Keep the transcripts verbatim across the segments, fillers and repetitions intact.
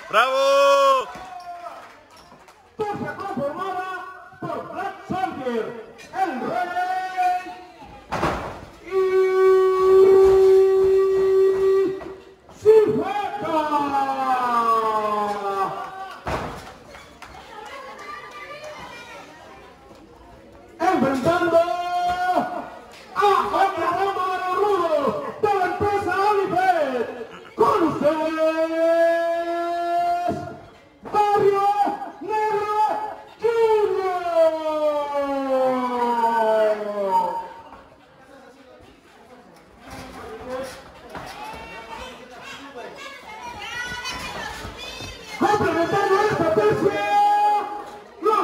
¡Bravo! Fuerza conformada por Black Soldier, el Rey y Sifeca. Enfrentando a otra rama de los rudos de la empresa Alifed. Con ustedes, Barrio Negro Junior. Complementando esta tercia, los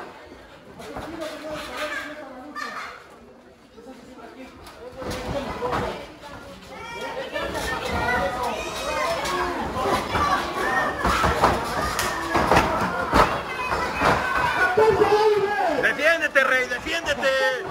¡Defiéndete, Rey! ¡Defiéndete!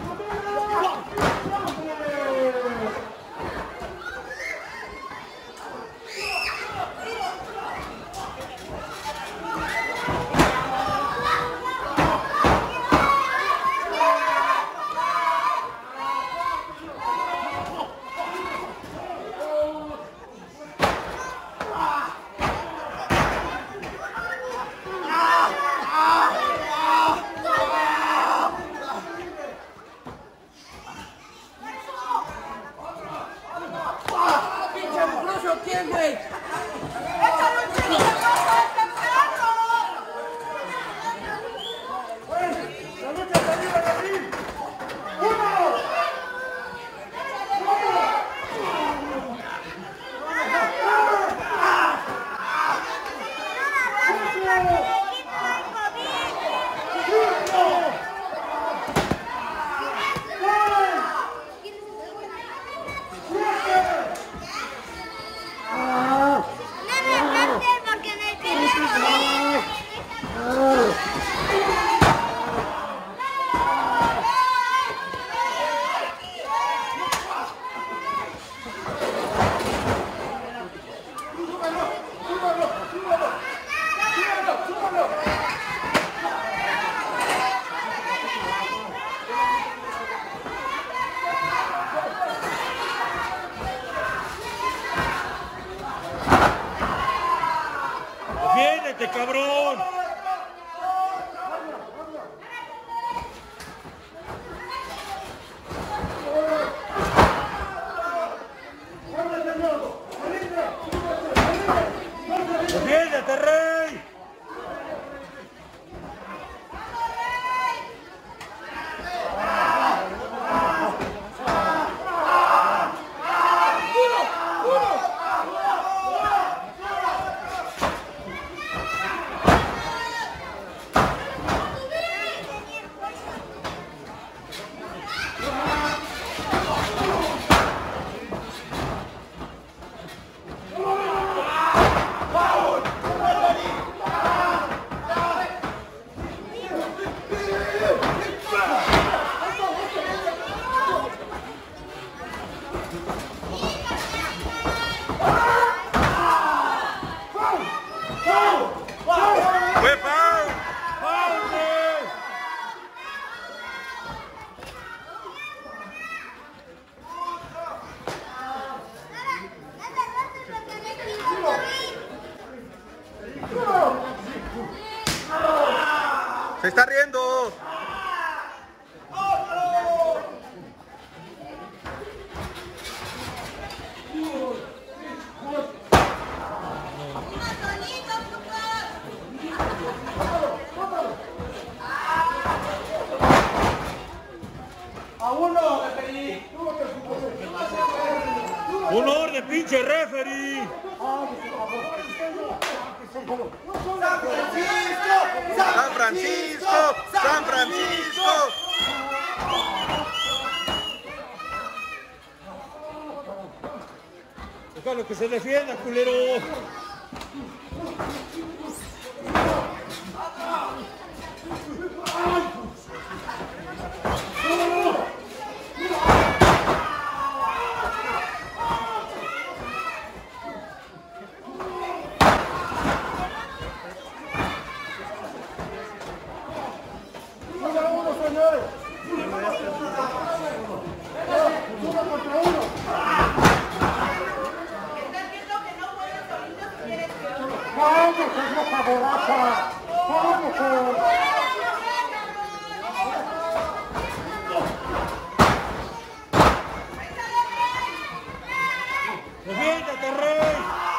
¿Quién, güey? ¡Defiéndete, cabrón! ¡Defiéndete, Rey! ¡Fue foul! ¡Foul, Rey! ¡Se está riendo! ¡Un orden, pinche referee! ¡San Francisco! ¡San Francisco! Déjalo que se defienda, culero. ¡Defiéndete, Rey!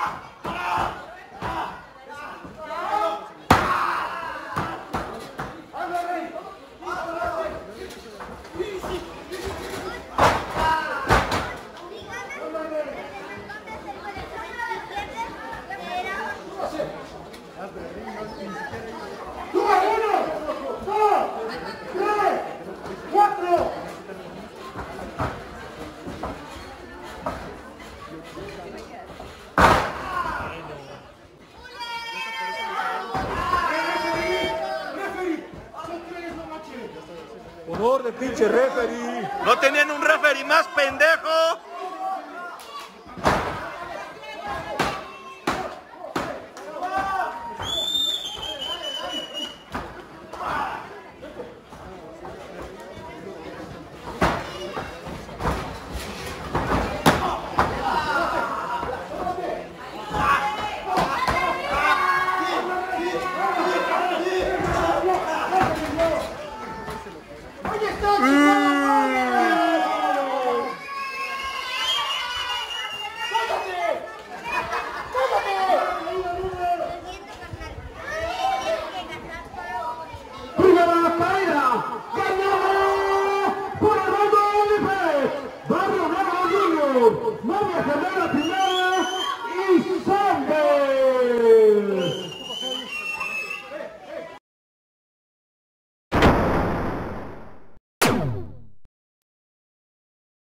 Honor de pinche referee. No tenían un referee más pendejo. Barrio Negro Junior, Novia